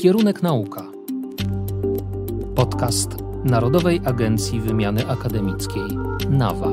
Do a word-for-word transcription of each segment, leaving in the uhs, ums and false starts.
Kierunek nauka. Podcast Narodowej Agencji Wymiany Akademickiej NAWA.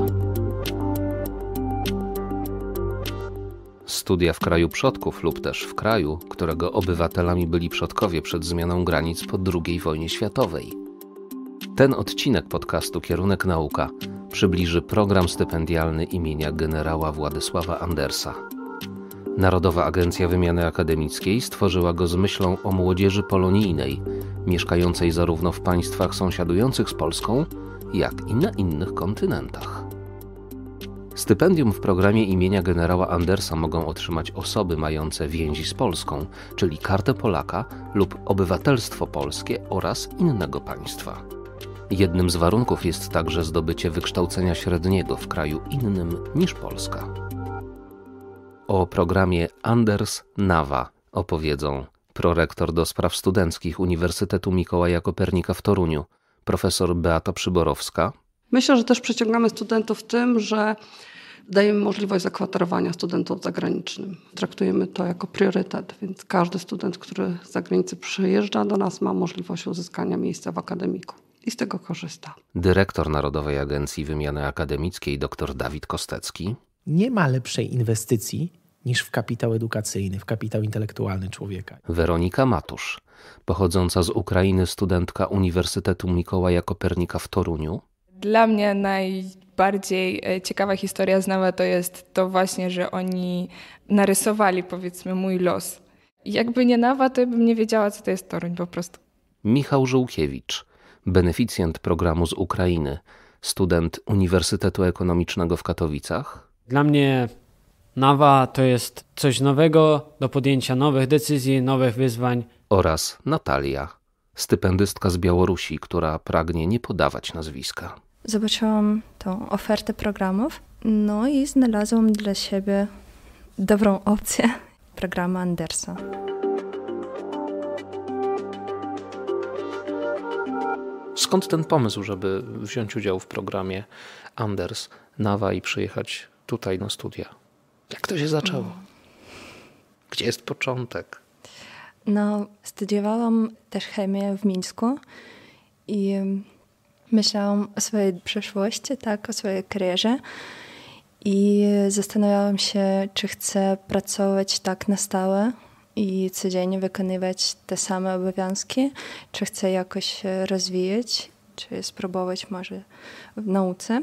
Studia w kraju przodków lub też w kraju, którego obywatelami byli przodkowie przed zmianą granic po drugiej wojnie światowej. Ten odcinek podcastu Kierunek Nauka przybliży program stypendialny imienia generała Władysława Andersa. Narodowa Agencja Wymiany Akademickiej stworzyła go z myślą o młodzieży polonijnej, mieszkającej zarówno w państwach sąsiadujących z Polską, jak i na innych kontynentach. Stypendium w programie imienia generała Andersa mogą otrzymać osoby mające więzi z Polską, czyli kartę Polaka lub obywatelstwo polskie oraz innego państwa. Jednym z warunków jest także zdobycie wykształcenia średniego w kraju innym niż Polska. O programie Anders-NAWA opowiedzą prorektor do spraw studenckich Uniwersytetu Mikołaja Kopernika w Toruniu, profesor Beata Przyborowska. Myślę, że też przyciągamy studentów tym, że dajemy możliwość zakwaterowania studentów zagranicznym. Traktujemy to jako priorytet, więc każdy student, który z zagranicy przyjeżdża do nas, ma możliwość uzyskania miejsca w akademiku i z tego korzysta. Dyrektor Narodowej Agencji Wymiany Akademickiej dr Dawid Kostecki. Nie ma lepszej inwestycji niż w kapitał edukacyjny, w kapitał intelektualny człowieka. Weronika Matusz, pochodząca z Ukrainy studentka Uniwersytetu Mikołaja Kopernika w Toruniu. Dla mnie najbardziej ciekawa historia z NAWA to jest to właśnie, że oni narysowali, powiedzmy, mój los. Jakby nie NAWA, to bym nie wiedziała, co to jest Toruń po prostu. Michał Żółkiewicz, beneficjent programu z Ukrainy, student Uniwersytetu Ekonomicznego w Katowicach. Dla mnie NAWA to jest coś nowego do podjęcia nowych decyzji, nowych wyzwań. Oraz Natalia, stypendystka z Białorusi, która pragnie nie podawać nazwiska. Zobaczyłam tą ofertę programów, no i znalazłam dla siebie dobrą opcję programu Andersa. Skąd ten pomysł, żeby wziąć udział w programie Anders-NAWA i przyjechać tutaj na studia? Jak to się zaczęło? Gdzie jest początek? No, studiowałam też chemię w Mińsku i myślałam o swojej przyszłości, tak, o swojej karierze i zastanawiałam się, czy chcę pracować tak na stałe i codziennie wykonywać te same obowiązki, czy chcę jakoś się rozwijać, czy spróbować może w nauce.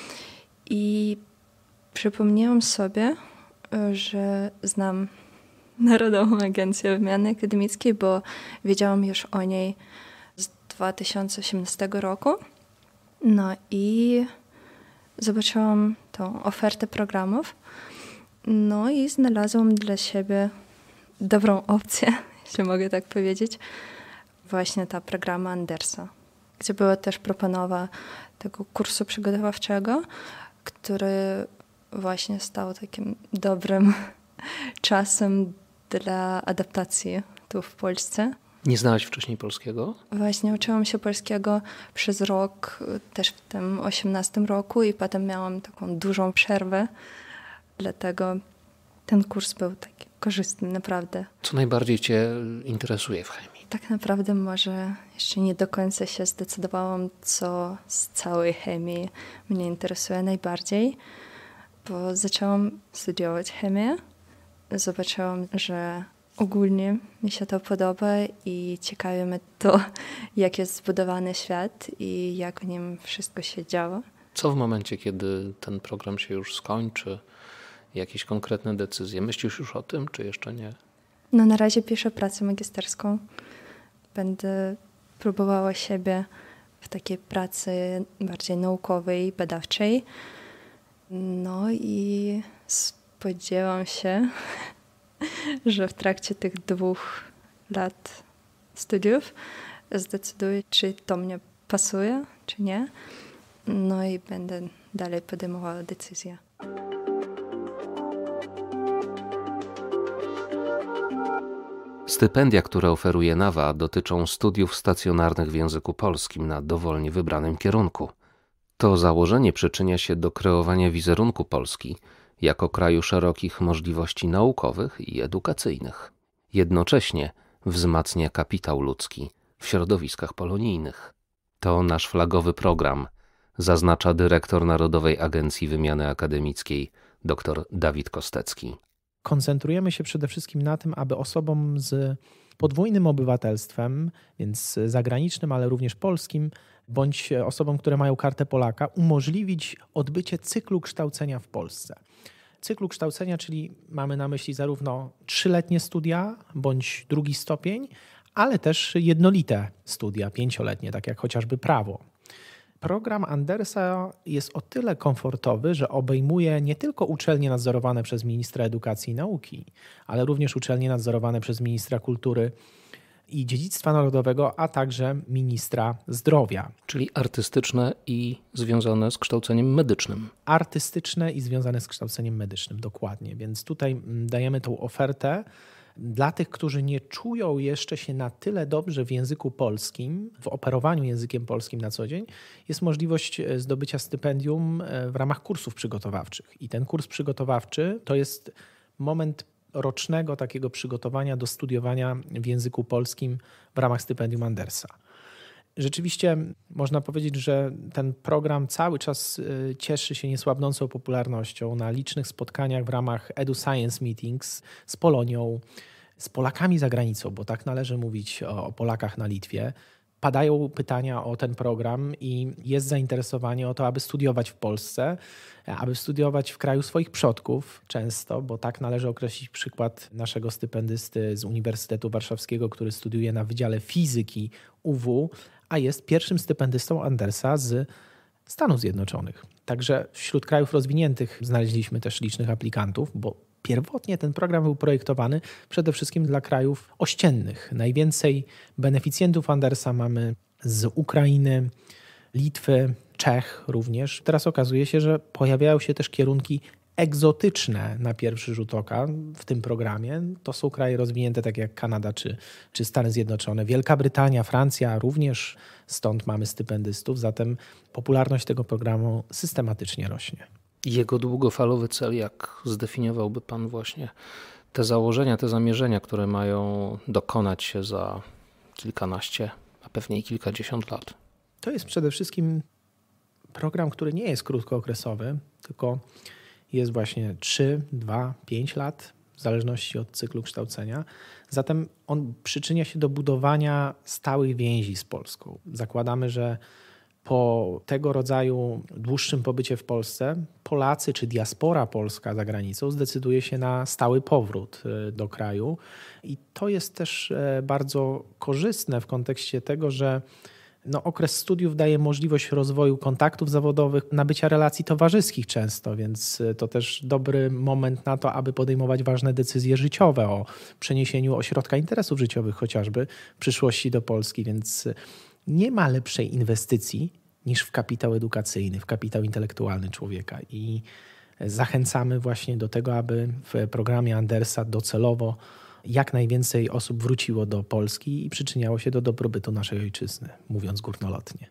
I przypomniałam sobie, że znam Narodową Agencję Wymiany Akademickiej, bo wiedziałam już o niej z dwa tysiące osiemnastego roku. No i zobaczyłam tą ofertę programów. No i znalazłam dla siebie dobrą opcję, jeśli mogę tak powiedzieć, właśnie ta programa Andersa, gdzie była też proponowa tego kursu przygotowawczego, który właśnie stał takim dobrym czasem dla adaptacji tu w Polsce. Nie znałaś wcześniej polskiego? Właśnie uczyłam się polskiego przez rok, też w tym osiemnastym roku i potem miałam taką dużą przerwę, dlatego ten kurs był taki korzystny, naprawdę. Co najbardziej Cię interesuje w chemii? Tak naprawdę może jeszcze nie do końca się zdecydowałam, co z całej chemii mnie interesuje najbardziej, bo zaczęłam studiować chemię. Zobaczyłam, że ogólnie mi się to podoba i ciekawi mnie to, jak jest zbudowany świat i jak w nim wszystko się działo. Co w momencie, kiedy ten program się już skończy? Jakieś konkretne decyzje? Myślisz już o tym, czy jeszcze nie? No na razie piszę pracę magisterską. Będę próbowała siebie w takiej pracy bardziej naukowej, badawczej. No i spodziewam się, że w trakcie tych dwóch lat studiów zdecyduję, czy to mnie pasuje, czy nie. No i będę dalej podejmowała decyzję. Stypendia, które oferuje NAWA, dotyczą studiów stacjonarnych w języku polskim na dowolnie wybranym kierunku. To założenie przyczynia się do kreowania wizerunku Polski jako kraju szerokich możliwości naukowych i edukacyjnych. Jednocześnie wzmacnia kapitał ludzki w środowiskach polonijnych. To nasz flagowy program, zaznacza dyrektor Narodowej Agencji Wymiany Akademickiej dr Dawid Kostecki. Koncentrujemy się przede wszystkim na tym, aby osobom z podwójnym obywatelstwem, więc zagranicznym, ale również polskim, bądź osobom, które mają kartę Polaka, umożliwić odbycie cyklu kształcenia w Polsce. Cyklu kształcenia, czyli mamy na myśli zarówno trzyletnie studia bądź drugi stopień, ale też jednolite studia, pięcioletnie, tak jak chociażby prawo. Program Andersa jest o tyle komfortowy, że obejmuje nie tylko uczelnie nadzorowane przez ministra edukacji i nauki, ale również uczelnie nadzorowane przez ministra kultury i dziedzictwa narodowego, a także ministra zdrowia. Czyli artystyczne i związane z kształceniem medycznym. Artystyczne i związane z kształceniem medycznym, dokładnie. Więc tutaj dajemy tą ofertę dla tych, którzy nie czują jeszcze się na tyle dobrze w języku polskim, w operowaniu językiem polskim na co dzień, jest możliwość zdobycia stypendium w ramach kursów przygotowawczych. I ten kurs przygotowawczy to jest moment rocznego takiego przygotowania do studiowania w języku polskim w ramach stypendium Andersa. Rzeczywiście można powiedzieć, że ten program cały czas cieszy się niesłabnącą popularnością na licznych spotkaniach w ramach EduScience Meetings z Polonią, z Polakami za granicą, bo tak należy mówić o, o Polakach na Litwie. Padają pytania o ten program i jest zainteresowanie o to, aby studiować w Polsce, aby studiować w kraju swoich przodków często, bo tak należy określić przykład naszego stypendysty z Uniwersytetu Warszawskiego, który studiuje na Wydziale Fizyki U W, a jest pierwszym stypendystą Andersa z Stanów Zjednoczonych. Także wśród krajów rozwiniętych znaleźliśmy też licznych aplikantów, bo pierwotnie ten program był projektowany przede wszystkim dla krajów ościennych. Najwięcej beneficjentów Andersa mamy z Ukrainy, Litwy, Czech również. Teraz okazuje się, że pojawiają się też kierunki egzotyczne na pierwszy rzut oka w tym programie. To są kraje rozwinięte takie jak Kanada czy, czy Stany Zjednoczone. Wielka Brytania, Francja również, stąd mamy stypendystów. Zatem popularność tego programu systematycznie rośnie. Jego długofalowy cel, jak zdefiniowałby Pan właśnie te założenia, te zamierzenia, które mają dokonać się za kilkanaście, a pewnie i kilkadziesiąt lat? To jest przede wszystkim program, który nie jest krótkookresowy, tylko jest właśnie trzy, dwa, pięć lat, w zależności od cyklu kształcenia. Zatem on przyczynia się do budowania stałych więzi z Polską. Zakładamy, że po tego rodzaju dłuższym pobycie w Polsce Polacy czy diaspora polska za granicą zdecyduje się na stały powrót do kraju. I to jest też bardzo korzystne w kontekście tego, że no, okres studiów daje możliwość rozwoju kontaktów zawodowych, nabycia relacji towarzyskich często, więc to też dobry moment na to, aby podejmować ważne decyzje życiowe o przeniesieniu ośrodka interesów życiowych chociażby w przyszłości do Polski, więc nie ma lepszej inwestycji niż w kapitał edukacyjny, w kapitał intelektualny człowieka i zachęcamy właśnie do tego, aby w programie Andersa docelowo jak najwięcej osób wróciło do Polski i przyczyniało się do dobrobytu naszej ojczyzny, mówiąc górnolotnie.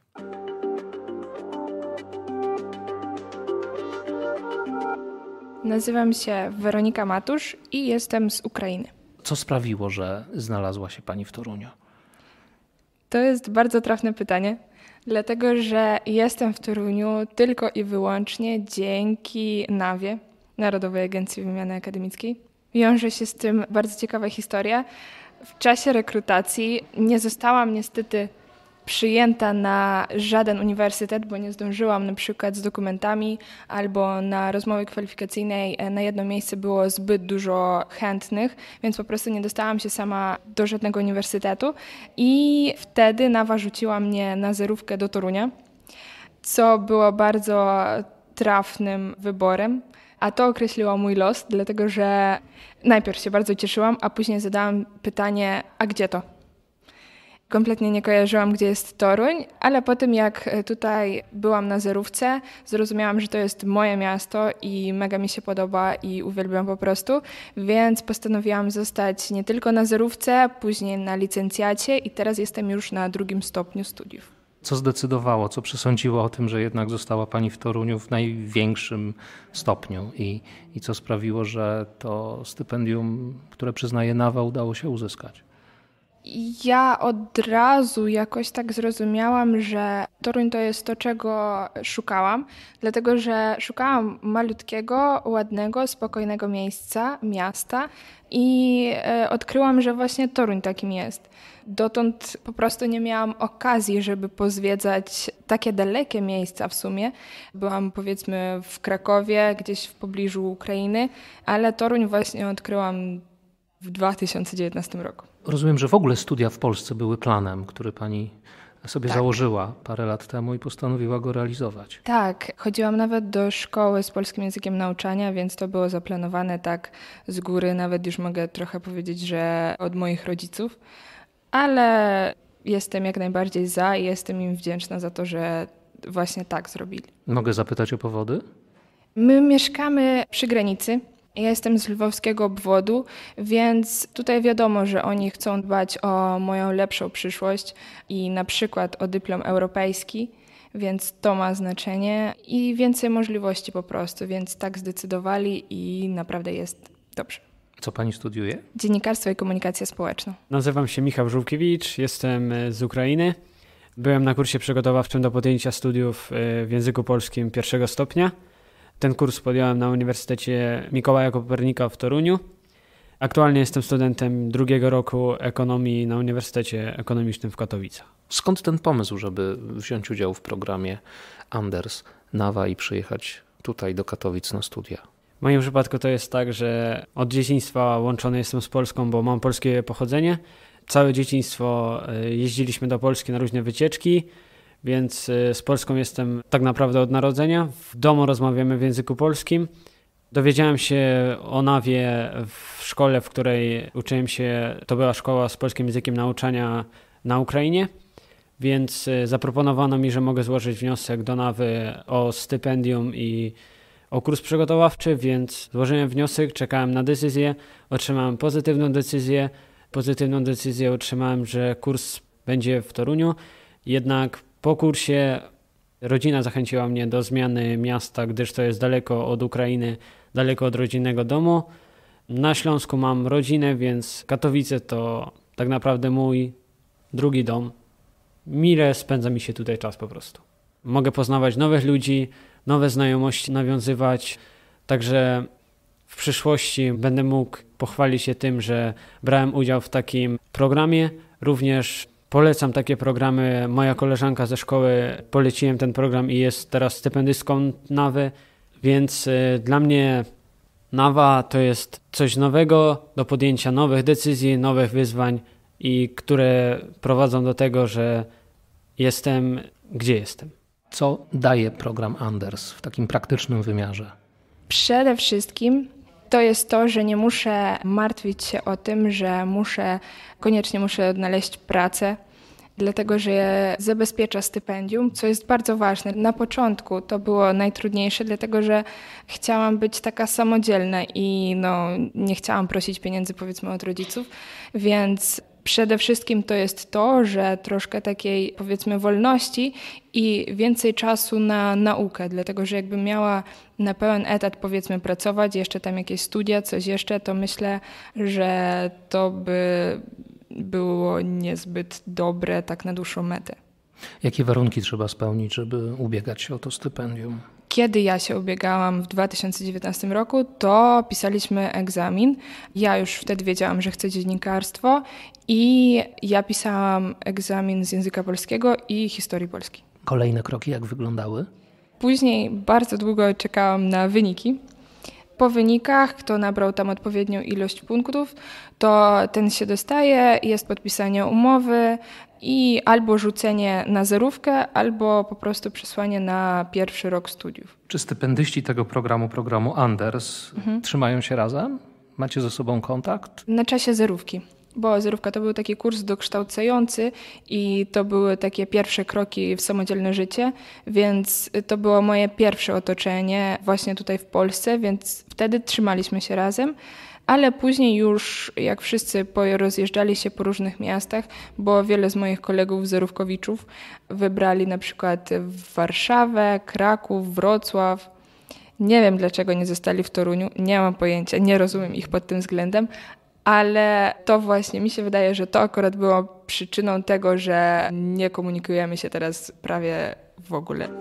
Nazywam się Weronika Matusz i jestem z Ukrainy. Co sprawiło, że znalazła się Pani w Toruniu? To jest bardzo trafne pytanie, dlatego że jestem w Toruniu tylko i wyłącznie dzięki nawie, Narodowej Agencji Wymiany Akademickiej. Wiąże się z tym bardzo ciekawa historia. W czasie rekrutacji nie zostałam niestety przyjęta na żaden uniwersytet, bo nie zdążyłam na przykład z dokumentami albo na rozmowie kwalifikacyjnej na jedno miejsce było zbyt dużo chętnych, więc po prostu nie dostałam się sama do żadnego uniwersytetu i wtedy nawa rzuciła mnie na zerówkę do Torunia, co było bardzo trafnym wyborem. A to określiło mój los, dlatego że najpierw się bardzo cieszyłam, a później zadałam pytanie, a gdzie to? Kompletnie nie kojarzyłam, gdzie jest Toruń, ale po tym jak tutaj byłam na zerówce, zrozumiałam, że to jest moje miasto i mega mi się podoba i uwielbiam po prostu, więc postanowiłam zostać nie tylko na zerówce, później na licencjacie i teraz jestem już na drugim stopniu studiów. Co zdecydowało, co przesądziło o tym, że jednak została Pani w Toruniu w największym stopniu i, i co sprawiło, że to stypendium, które przyznaje nawa, udało się uzyskać? Ja od razu jakoś tak zrozumiałam, że Toruń to jest to, czego szukałam, dlatego że szukałam malutkiego, ładnego, spokojnego miejsca, miasta i e, odkryłam, że właśnie Toruń takim jest. Dotąd po prostu nie miałam okazji, żeby pozwiedzać takie dalekie miejsca w sumie. Byłam powiedzmy w Krakowie, gdzieś w pobliżu Ukrainy, ale Toruń właśnie odkryłam w dwa tysiące dziewiętnastym roku. Rozumiem, że w ogóle studia w Polsce były planem, który pani sobie Tak. założyła parę lat temu i postanowiła go realizować. Tak, chodziłam nawet do szkoły z polskim językiem nauczania, więc to było zaplanowane tak z góry. Nawet już mogę trochę powiedzieć, że od moich rodziców. Ale jestem jak najbardziej za i jestem im wdzięczna za to, że właśnie tak zrobili. Mogę zapytać o powody? My mieszkamy przy granicy. Ja jestem z lwowskiego obwodu, więc tutaj wiadomo, że oni chcą dbać o moją lepszą przyszłość i na przykład o dyplom europejski, więc to ma znaczenie i więcej możliwości po prostu, więc tak zdecydowali i naprawdę jest dobrze. Co pani studiuje? Dziennikarstwo i komunikację społeczną. Nazywam się Michał Żółkiewicz, jestem z Ukrainy. Byłem na kursie przygotowawczym do podjęcia studiów w języku polskim pierwszego stopnia. Ten kurs podjąłem na Uniwersytecie Mikołaja Kopernika w Toruniu. Aktualnie jestem studentem drugiego roku ekonomii na Uniwersytecie Ekonomicznym w Katowicach. Skąd ten pomysł, żeby wziąć udział w programie Anders Nawa i przyjechać tutaj do Katowic na studia? W moim przypadku to jest tak, że od dzieciństwa łączony jestem z Polską, bo mam polskie pochodzenie. Całe dzieciństwo jeździliśmy do Polski na różne wycieczki, więc z Polską jestem tak naprawdę od narodzenia. W domu rozmawiamy w języku polskim. Dowiedziałem się o Nawie w szkole, w której uczyłem się. To była szkoła z polskim językiem nauczania na Ukrainie, więc zaproponowano mi, że mogę złożyć wniosek do Nawy o stypendium i o kurs przygotowawczy, więc złożyłem wniosek, czekałem na decyzję, otrzymałem pozytywną decyzję. Pozytywną decyzję otrzymałem, że kurs będzie w Toruniu, jednak po kursie rodzina zachęciła mnie do zmiany miasta, gdyż to jest daleko od Ukrainy, daleko od rodzinnego domu. Na Śląsku mam rodzinę, więc Katowice to tak naprawdę mój drugi dom. Mile spędza mi się tutaj czas po prostu. Mogę poznawać nowych ludzi, nowe znajomości nawiązywać, także w przyszłości będę mógł pochwalić się tym, że brałem udział w takim programie. Również polecam takie programy. Moja koleżanka ze szkoły, poleciłem ten program i jest teraz stypendystką Nawy, więc y, dla mnie Nawa to jest coś nowego do podjęcia nowych decyzji, nowych wyzwań i które prowadzą do tego, że jestem gdzie jestem. Co daje program Anders w takim praktycznym wymiarze? Przede wszystkim to jest to, że nie muszę martwić się o tym, że muszę, koniecznie muszę odnaleźć pracę, dlatego że zabezpiecza stypendium, co jest bardzo ważne. Na początku to było najtrudniejsze, dlatego że chciałam być taka samodzielna i no, nie chciałam prosić pieniędzy powiedzmy od rodziców, więc przede wszystkim to jest to, że troszkę takiej powiedzmy wolności i więcej czasu na naukę, dlatego że jakbym miała na pełen etat powiedzmy pracować, jeszcze tam jakieś studia, coś jeszcze, to myślę, że to by było niezbyt dobre tak na dłuższą metę. Jakie warunki trzeba spełnić, żeby ubiegać się o to stypendium? Kiedy ja się ubiegałam w dwa tysiące dziewiętnastym roku, to pisaliśmy egzamin. Ja już wtedy wiedziałam, że chcę dziennikarstwo i ja pisałam egzamin z języka polskiego i historii polskiej. Kolejne kroki jak wyglądały? Później bardzo długo czekałam na wyniki. Po wynikach, kto nabrał tam odpowiednią ilość punktów, to ten się dostaje, jest podpisanie umowy i albo rzucenie na zerówkę, albo po prostu przesłanie na pierwszy rok studiów. Czy stypendyści tego programu, programu Anders, mhm. trzymają się razem? Macie ze sobą kontakt? Na czasie zerówki. Bo zerówka to był taki kurs dokształcający i to były takie pierwsze kroki w samodzielne życie, więc to było moje pierwsze otoczenie właśnie tutaj w Polsce, więc wtedy trzymaliśmy się razem, ale później już jak wszyscy rozjeżdżali się po różnych miastach, bo wiele z moich kolegów zerówkowiczów wybrali na przykład Warszawę, Kraków, Wrocław. Nie wiem dlaczego nie zostali w Toruniu, nie mam pojęcia, nie rozumiem ich pod tym względem, ale to właśnie mi się wydaje, że to akurat było przyczyną tego, że nie komunikujemy się teraz prawie w ogóle.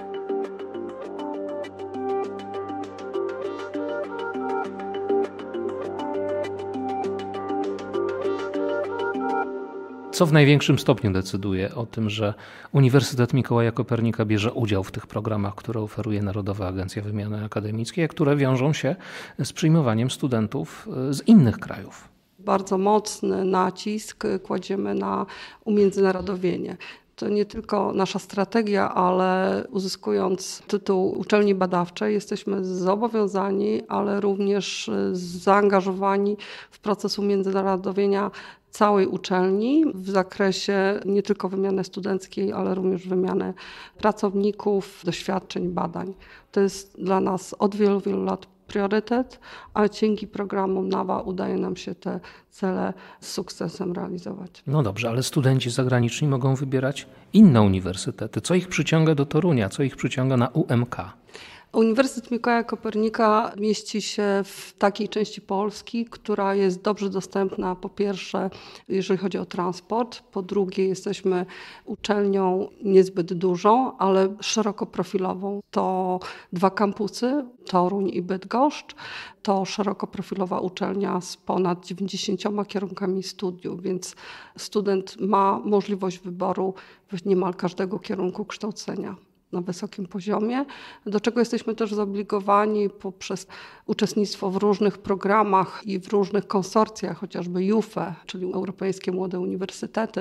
Co w największym stopniu decyduje o tym, że Uniwersytet Mikołaja Kopernika bierze udział w tych programach, które oferuje Narodowa Agencja Wymiany Akademickiej, a które wiążą się z przyjmowaniem studentów z innych krajów? Bardzo mocny nacisk kładziemy na umiędzynarodowienie. To nie tylko nasza strategia, ale uzyskując tytuł uczelni badawczej jesteśmy zobowiązani, ale również zaangażowani w proces umiędzynarodowienia całej uczelni w zakresie nie tylko wymiany studenckiej, ale również wymiany pracowników, doświadczeń, badań. To jest dla nas od wielu, wielu lat priorytet, a dzięki programom NAWA udaje nam się te cele z sukcesem realizować. No dobrze, ale studenci zagraniczni mogą wybierać inne uniwersytety. Co ich przyciąga do Torunia? Co ich przyciąga na U M K? Uniwersytet Mikołaja Kopernika mieści się w takiej części Polski, która jest dobrze dostępna, po pierwsze, jeżeli chodzi o transport, po drugie, jesteśmy uczelnią niezbyt dużą, ale szerokoprofilową. To dwa kampusy, Toruń i Bydgoszcz. To szerokoprofilowa uczelnia z ponad dziewięćdziesięcioma kierunkami studiów, więc student ma możliwość wyboru w niemal każdego kierunku kształcenia na wysokim poziomie, do czego jesteśmy też zobligowani poprzez uczestnictwo w różnych programach i w różnych konsorcjach, chociażby U F E, czyli Europejskie Młode Uniwersytety,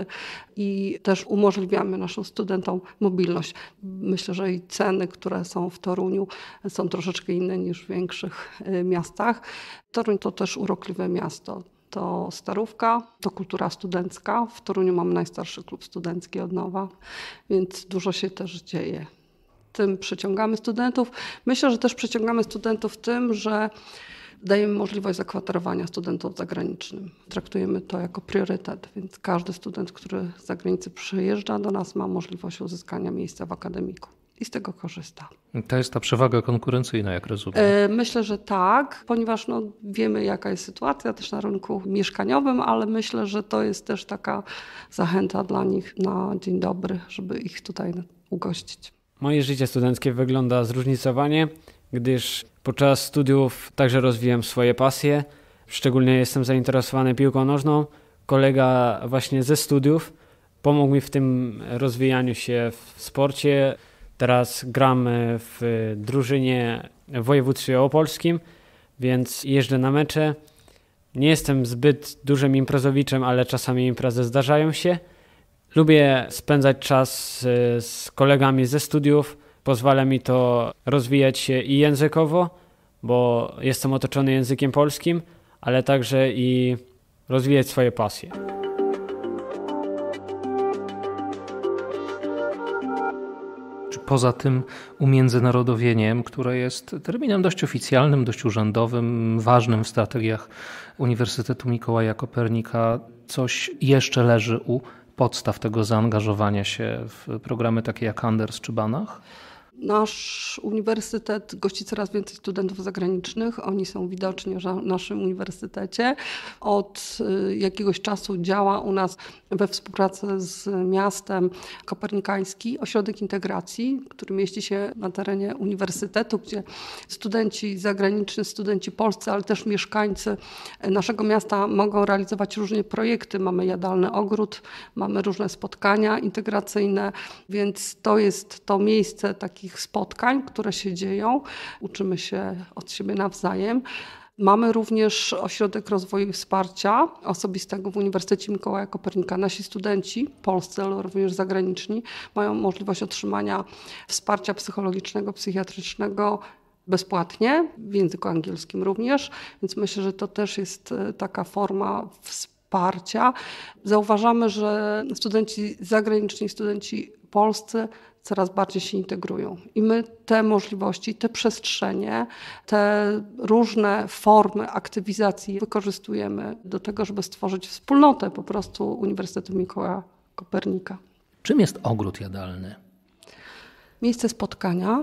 i też umożliwiamy naszym studentom mobilność. Myślę, że i ceny, które są w Toruniu, są troszeczkę inne niż w większych miastach. Toruń to też urokliwe miasto. To Starówka, to kultura studencka. W Toruniu mamy najstarszy klub studencki od nowa, więc dużo się też dzieje. Tym przyciągamy studentów. Myślę, że też przyciągamy studentów tym, że dajemy możliwość zakwaterowania studentów zagranicznym. Traktujemy to jako priorytet, więc każdy student, który z zagranicy przyjeżdża do nas, ma możliwość uzyskania miejsca w akademiku i z tego korzysta. To jest ta przewaga konkurencyjna, jak rozumiem. Myślę, że tak, ponieważ no, wiemy, jaka jest sytuacja też na rynku mieszkaniowym, ale myślę, że to jest też taka zachęta dla nich na dzień dobry, żeby ich tutaj ugościć. Moje życie studenckie wygląda zróżnicowanie, gdyż podczas studiów także rozwijam swoje pasje. Szczególnie jestem zainteresowany piłką nożną. Kolega właśnie ze studiów pomógł mi w tym rozwijaniu się w sporcie. Teraz gram w drużynie w województwie opolskim, więc jeżdżę na mecze. Nie jestem zbyt dużym imprezowiczem, ale czasami imprezy zdarzają się. Lubię spędzać czas z kolegami ze studiów. Pozwala mi to rozwijać się i językowo, bo jestem otoczony językiem polskim, ale także i rozwijać swoje pasje. Poza tym umiędzynarodowieniem, które jest terminem dość oficjalnym, dość urzędowym, ważnym w strategiach Uniwersytetu Mikołaja Kopernika, coś jeszcze leży u podstaw tego zaangażowania się w programy takie jak Anders czy Banach? Nasz uniwersytet gości coraz więcej studentów zagranicznych. Oni są widoczni na naszym uniwersytecie. Od jakiegoś czasu działa u nas we współpracy z miastem Kopernikański Ośrodek Integracji, który mieści się na terenie uniwersytetu, gdzie studenci zagraniczni, studenci polscy, ale też mieszkańcy naszego miasta mogą realizować różne projekty. Mamy jadalny ogród, mamy różne spotkania integracyjne, więc to jest to miejsce takich spotkań, które się dzieją. Uczymy się od siebie nawzajem. Mamy również Ośrodek Rozwoju i Wsparcia Osobistego w Uniwersytecie Mikołaja Kopernika. Nasi studenci, polscy, ale również zagraniczni, mają możliwość otrzymania wsparcia psychologicznego, psychiatrycznego bezpłatnie, w języku angielskim również, więc myślę, że to też jest taka forma wsparcia. Zauważamy, że studenci zagraniczni, studenci polscy coraz bardziej się integrują. I my te możliwości, te przestrzenie, te różne formy aktywizacji wykorzystujemy do tego, żeby stworzyć wspólnotę po prostu Uniwersytetu Mikołaja Kopernika. Czym jest ogród jadalny? Miejsce spotkania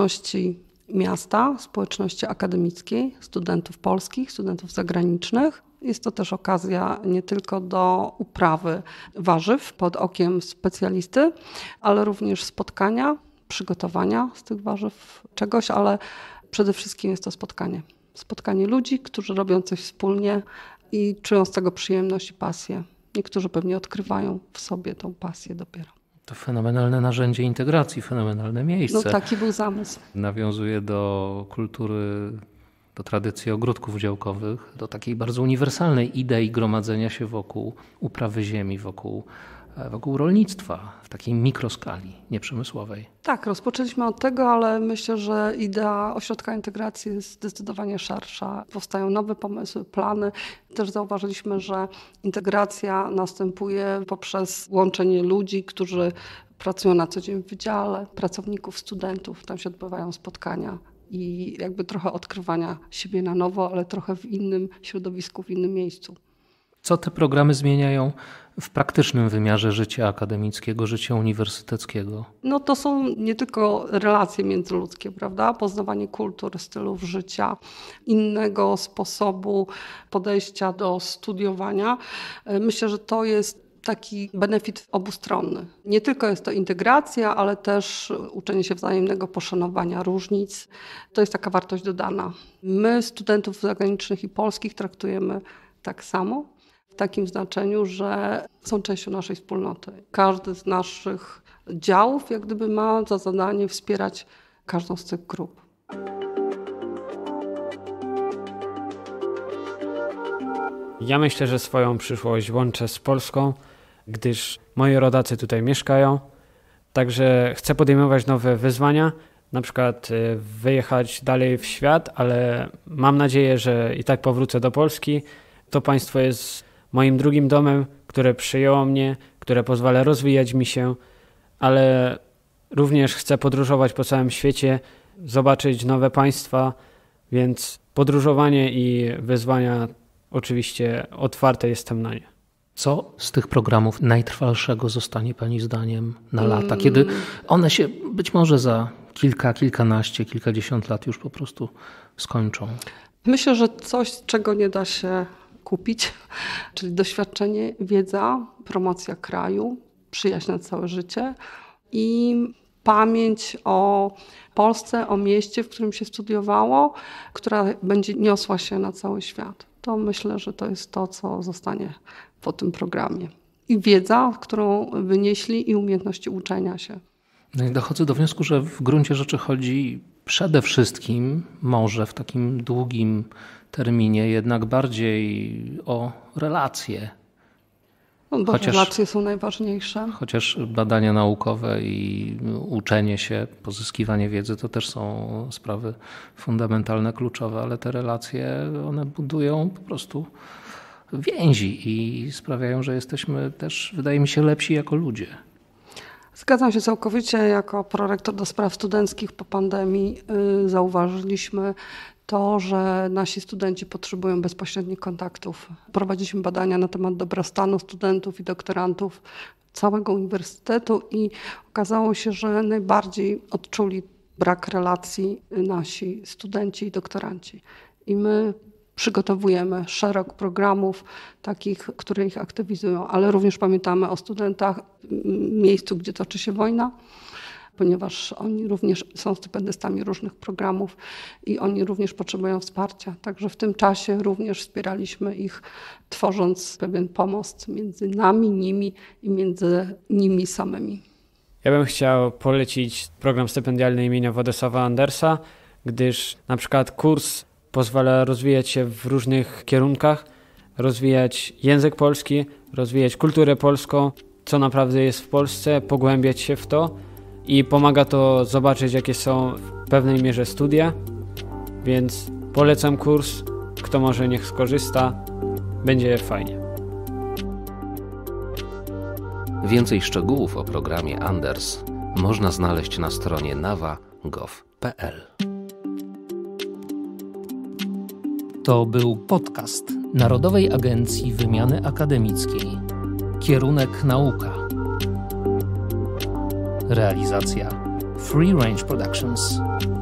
społeczności miasta, społeczności akademickiej, studentów polskich, studentów zagranicznych. Jest to też okazja nie tylko do uprawy warzyw pod okiem specjalisty, ale również spotkania, przygotowania z tych warzyw czegoś, ale przede wszystkim jest to spotkanie. Spotkanie ludzi, którzy robią coś wspólnie i czują z tego przyjemność i pasję. Niektórzy pewnie odkrywają w sobie tą pasję dopiero. To fenomenalne narzędzie integracji, fenomenalne miejsce. No taki był zamysł. Nawiązuje do kultury, do tradycji ogródków działkowych, do takiej bardzo uniwersalnej idei gromadzenia się wokół uprawy ziemi, wokół, wokół rolnictwa w takiej mikroskali nieprzemysłowej. Tak, rozpoczęliśmy od tego, ale myślę, że idea ośrodka integracji jest zdecydowanie szersza. Powstają nowe pomysły, plany. Też zauważyliśmy, że integracja następuje poprzez łączenie ludzi, którzy pracują na co dzień w wydziale, pracowników, studentów. Tam się odbywają spotkania i jakby trochę odkrywania siebie na nowo, ale trochę w innym środowisku, w innym miejscu. Co te programy zmieniają w praktycznym wymiarze życia akademickiego, życia uniwersyteckiego? No to są nie tylko relacje międzyludzkie, prawda? Poznawanie kultur, stylów życia, innego sposobu podejścia do studiowania. Myślę, że to jest taki benefit obustronny. Nie tylko jest to integracja, ale też uczenie się wzajemnego poszanowania różnic. To jest taka wartość dodana. My studentów zagranicznych i polskich traktujemy tak samo, w takim znaczeniu, że są częścią naszej wspólnoty. Każdy z naszych działów jak gdyby ma za zadanie wspierać każdą z tych grup. Ja myślę, że swoją przyszłość łączę z Polską, gdyż moi rodacy tutaj mieszkają. Także chcę podejmować nowe wyzwania, na przykład wyjechać dalej w świat, ale mam nadzieję, że i tak powrócę do Polski. To państwo jest moim drugim domem, które przyjęło mnie, które pozwala rozwijać mi się, ale również chcę podróżować po całym świecie, zobaczyć nowe państwa, więc podróżowanie i wyzwania oczywiście otwarte jestem na nie. Co z tych programów najtrwalszego zostanie Pani zdaniem na lata, kiedy one się być może za kilka, kilkanaście, kilkadziesiąt lat już po prostu skończą? Myślę, że coś, czego nie da się kupić, czyli doświadczenie, wiedza, promocja kraju, przyjaźń na całe życie i pamięć o Polsce, o mieście, w którym się studiowało, która będzie niosła się na cały świat. To myślę, że to jest to, co zostanie po tym programie. I wiedza, którą wynieśli, i umiejętności uczenia się. No i dochodzę do wniosku, że w gruncie rzeczy chodzi przede wszystkim, może w takim długim terminie, jednak bardziej o relacje. No, bo chociaż, relacje są najważniejsze. Chociaż badania naukowe i uczenie się, pozyskiwanie wiedzy to też są sprawy fundamentalne, kluczowe, ale te relacje, one budują po prostu więzi i sprawiają, że jesteśmy też, wydaje mi się, lepsi jako ludzie. Zgadzam się całkowicie. Jako prorektor do spraw studenckich po pandemii yy, zauważyliśmy to, że nasi studenci potrzebują bezpośrednich kontaktów. Prowadziliśmy badania na temat dobrostanu studentów i doktorantów całego uniwersytetu i okazało się, że najbardziej odczuli brak relacji nasi studenci i doktoranci. I my przygotowujemy szereg programów takich, które ich aktywizują, ale również pamiętamy o studentach w miejscu, gdzie toczy się wojna, ponieważ oni również są stypendystami różnych programów i oni również potrzebują wsparcia. Także w tym czasie również wspieraliśmy ich, tworząc pewien pomost między nami, nimi i między nimi samymi. Ja bym chciał polecić program stypendialny imienia Władysława Andersa, gdyż na przykład kurs pozwala rozwijać się w różnych kierunkach, rozwijać język polski, rozwijać kulturę polską, co naprawdę jest w Polsce, pogłębiać się w to i pomaga to zobaczyć, jakie są w pewnej mierze studia, więc polecam kurs, kto może niech skorzysta, będzie fajnie. Więcej szczegółów o programie Anders można znaleźć na stronie nawa kropka gov kropka p l. To był podcast Narodowej Agencji Wymiany Akademickiej. Kierunek nauka. Realizacja Free Range Productions.